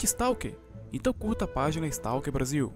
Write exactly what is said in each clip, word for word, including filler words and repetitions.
Stalker, então curta a página Stalker Brasil.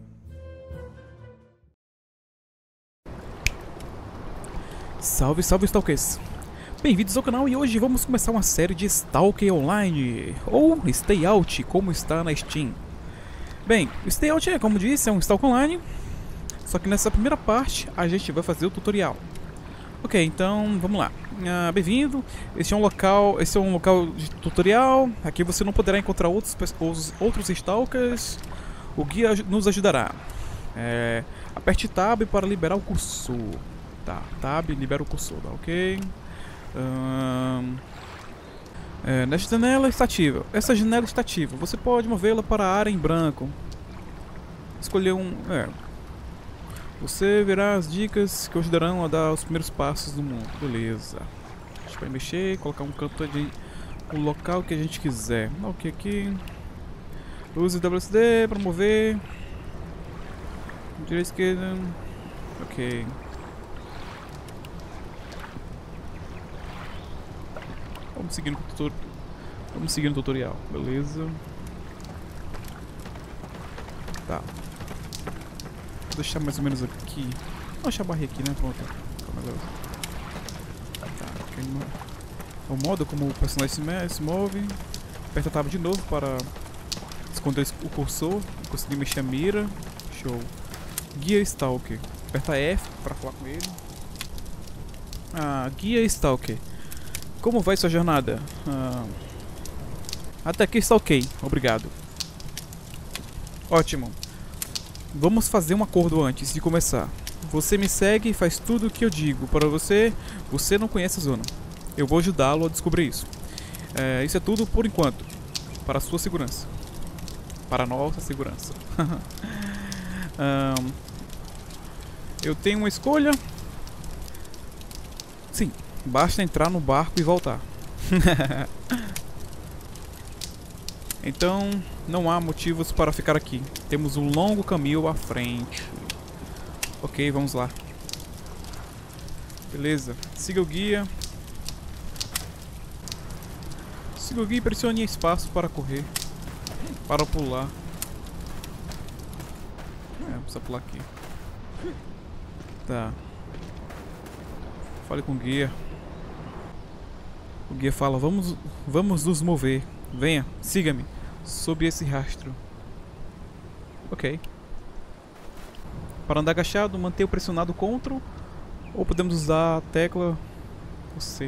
Salve, salve Stalkers! Bem-vindos ao canal e hoje vamos começar uma série de Stalker Online, ou Stay Out, como está na Steam. Bem, o Stay Out, é, como disse, é um Stalker Online, só que nessa primeira parte a gente vai fazer o tutorial. Ok, então vamos lá. Ah, Bem-vindo. Este é um local, esse é um local de tutorial. Aqui você não poderá encontrar outros outros Stalkers. O guia nos ajudará. É, aperte Tab para liberar o cursor. Tá, Tab libera o cursor, tá ok? Um, é, nesta janela está ativa. Essa janela está ativa. Você pode movê-la para a área em branco. Escolher um. É, Você verá as dicas que ajudarão a dar os primeiros passos do mundo. Beleza. A gente vai mexer, colocar um canto de um local que a gente quiser. Ok, aqui. Use W S D para mover. Direita, esquerda. Ok. Vamos seguindo o tutorial. Vamos seguindo o tutorial. Beleza. Tá. Vou deixar mais ou menos aqui. Vou deixar a barra aqui, né? Pronto. Tá, okay. O modo como o personagem se, me se move. Aperta a Tab de novo para esconder o cursor. Conseguir mexer a mira. Show. Guia Stalker. Aperta F para falar com ele. Ah, Guia Stalker. Como vai sua jornada? Ah, até aqui está ok. Obrigado. Ótimo. Vamos fazer um acordo antes de começar. Você me segue e faz tudo o que eu digo. Para você, você não conhece a zona. Eu vou ajudá-lo a descobrir isso. É, isso é tudo por enquanto. Para a sua segurança. Para a nossa segurança. um, eu tenho uma escolha. Sim, basta entrar no barco e voltar. Então, não há motivos para ficar aqui. Temos um longo caminho à frente. Ok, vamos lá. Beleza. Siga o guia. Siga o guia e pressione espaço para correr. Para pular. É, precisa pular aqui. Tá. Fale com o guia. O guia fala, vamos, vamos nos mover. Venha, siga-me. Sob esse rastro. Ok. Para andar agachado, mantenha pressionado o Ctrl. Ou podemos usar a tecla C.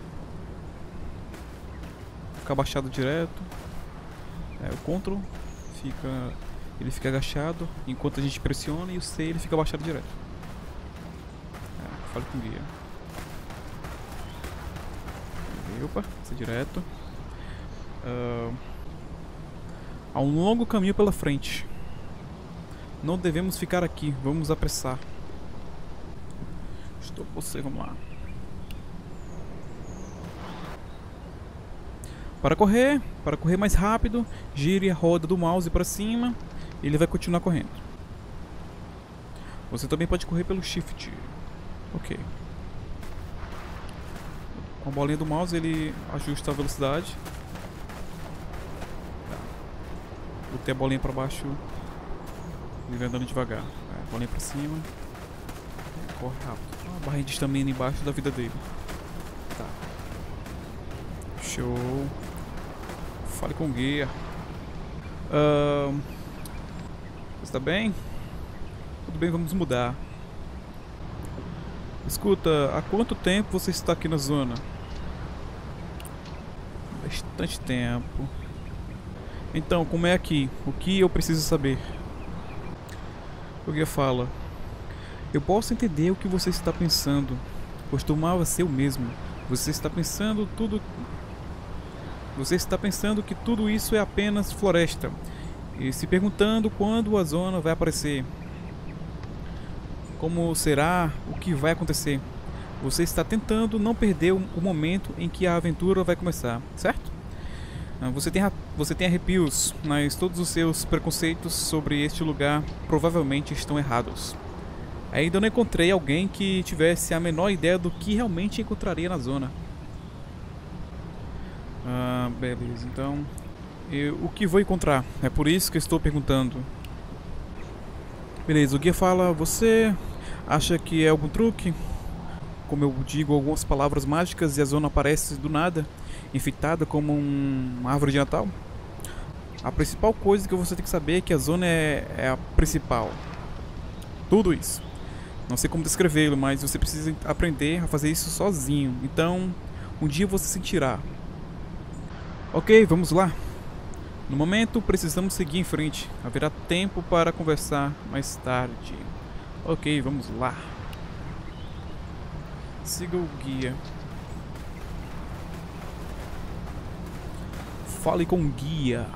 Ficar abaixado direto. É, o Ctrl fica, ele fica agachado enquanto a gente pressiona, e o C ele fica abaixado direto. É, fale com o guia. Opa, isso é direto. Uh, há um longo caminho pela frente. Não devemos ficar aqui. Vamos apressar. Estou com você, vamos lá. Para correr, para correr mais rápido, gire a roda do mouse para cima e ele vai continuar correndo. Você também pode correr pelo Shift. Ok. Com a bolinha do mouse ele ajusta a velocidade. Botei a bolinha pra baixo. Ele vai andando devagar. É, bolinha pra cima. É, corre rápido. Uma barrinha de estamina embaixo da vida dele. Tá. Show. Fale com o guia. Uh, você tá bem? Tudo bem, vamos mudar. Escuta, há quanto tempo você está aqui na zona? Bastante tempo. Então, como é aqui? O que eu preciso saber? O guia fala. Eu posso entender o que você está pensando. Costumava ser o mesmo. Você está pensando tudo... Você está pensando que tudo isso é apenas floresta. E se perguntando quando a zona vai aparecer. Como será? O que vai acontecer? Você está tentando não perder o momento em que a aventura vai começar, certo? Você tem, você tem arrepios, mas todos os seus preconceitos sobre este lugar provavelmente estão errados. Ainda não encontrei alguém que tivesse a menor ideia do que realmente encontraria na zona. Ah, beleza, então E o que vou encontrar? É por isso que eu estou perguntando. Beleza, o guia fala, você acha que é algum truque? Como eu digo algumas palavras mágicas e a zona aparece do nada, enfeitada como um- uma árvore de Natal? A principal coisa que você tem que saber é que a zona é, é a principal. Tudo isso. Não sei como descrevê-lo, mas você precisa aprender a fazer isso sozinho. Então, um dia você sentirá. Ok, vamos lá. No momento, precisamos seguir em frente. Haverá tempo para conversar mais tarde. Ok, vamos lá. Siga o guia. Fale com o guia.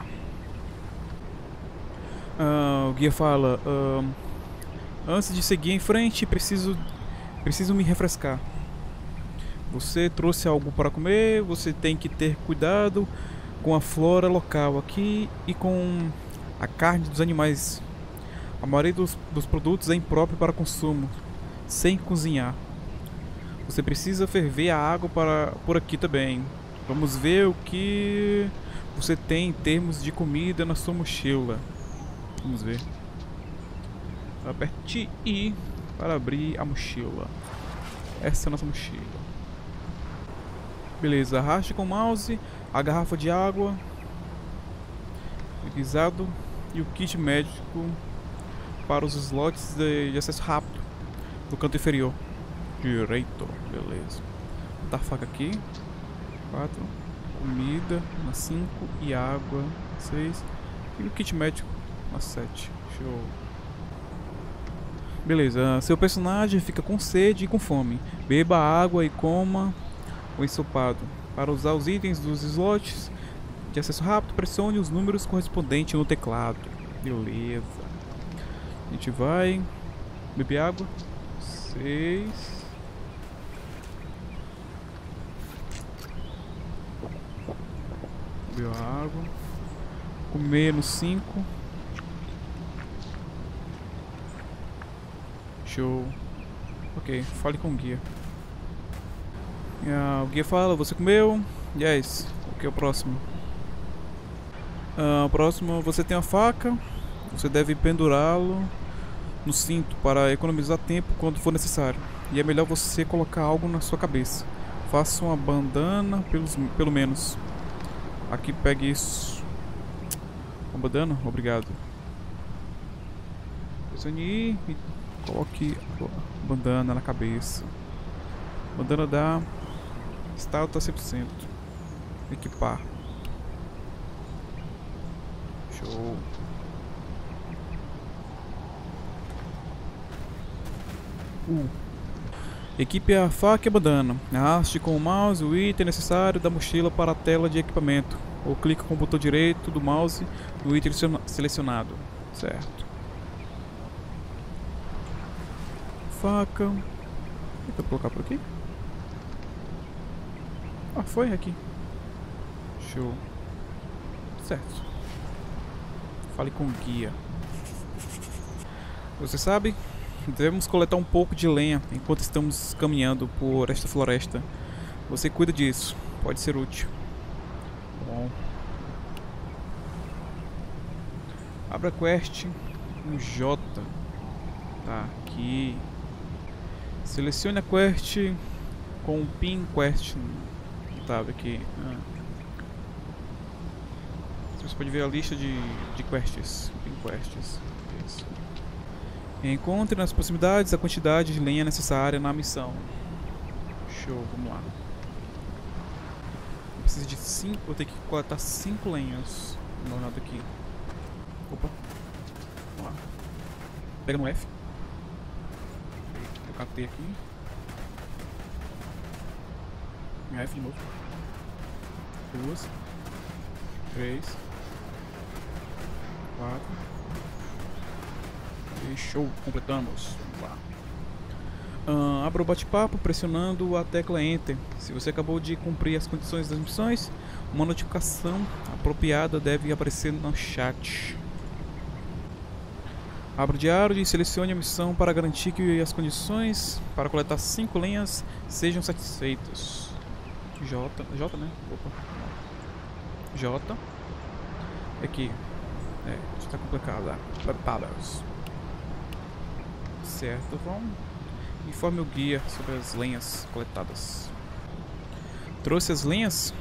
Ah, o guia fala... ah, antes de seguir em frente, preciso, preciso me refrescar. Você trouxe algo para comer, você tem que ter cuidado com a flora local aqui e com a carne dos animais. A maioria dos, dos produtos é impróprio para consumo, sem cozinhar. Você precisa ferver a água para, por aqui também. Vamos ver o que você tem em termos de comida na sua mochila. Vamos ver. Aperte I para abrir a mochila. Essa é a nossa mochila. Beleza, arraste com o mouse a garrafa de água, guisado e o kit médico para os slots de, de acesso rápido do canto inferior direito. Beleza. Vou botar a faca aqui. quatro. Comida na cinco e água seis. E o kit médico na sete. Show. Beleza, seu personagem fica com sede e com fome. Beba água e coma o ensopado. Para usar os itens dos slots de acesso rápido, pressione os números correspondentes no teclado. Beleza. A gente vai beber água. seis. Bebeu água. Comer no cinco. Show. Ok, fale com o guia. Ah, o guia fala, você comeu? Yes. Ok, o próximo. Ah, o próximo, você tem a faca. Você deve pendurá-lo no cinto para economizar tempo quando for necessário. E é melhor você colocar algo na sua cabeça. Faça uma bandana, pelos, pelo menos. Aqui, pegue isso. Uma bandana? Obrigado. Pressione I e coloque a bandana na cabeça. Bandana da estado tá cem por cento. Equipar. Show. Uh. Equipe a faca e a bandana. Arraste com o mouse o item necessário da mochila para a tela de equipamento. Ou clique com o botão direito do mouse no item selecionado. Certo. Faca. Vou colocar por aqui. Ah, foi aqui. Show. Certo. Fale com o guia. Você sabe, devemos coletar um pouco de lenha enquanto estamos caminhando por esta floresta. Você cuida disso. Pode ser útil. Bom. Abra a quest. Um J. Tá aqui. Selecione a quest com o pin quest. Tá aqui. Ah. Você pode ver a lista de, de quests. Pin quests. Isso. Encontre nas proximidades a quantidade de lenha necessária na missão. Show, vamos lá. Eu preciso de cinco, vou ter que coletar cinco lenhas. Vou dar uma olhada aqui. Opa. Vamos lá. Pega no F. Eu catei aqui. F de novo. Duas. Três. Quatro. E show, completamos. Vamos lá. Uh, abra o bate-papo pressionando a tecla Enter. Se você acabou de cumprir as condições das missões, uma notificação apropriada deve aparecer no chat. Abra o diário e selecione a missão para garantir que as condições para coletar cinco lenhas sejam satisfeitas. J, J, né? Opa. J. Aqui. É, isso tá complicado lá. Preparados. Certo, vamos. Informe o guia sobre as lenhas coletadas. Trouxe as lenhas?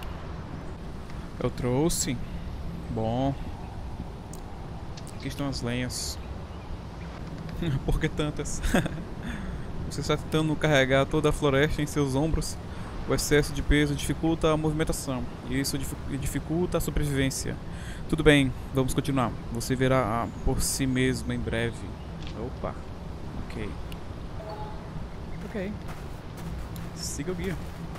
Eu trouxe. Bom. Aqui estão as lenhas. Por que tantas? Você está tentando carregar toda a floresta em seus ombros. O excesso de peso dificulta a movimentação. E isso dificulta a sobrevivência. Tudo bem, vamos continuar. Você verá por si mesmo em breve. Opa. Ok. Ok. Siga o guia.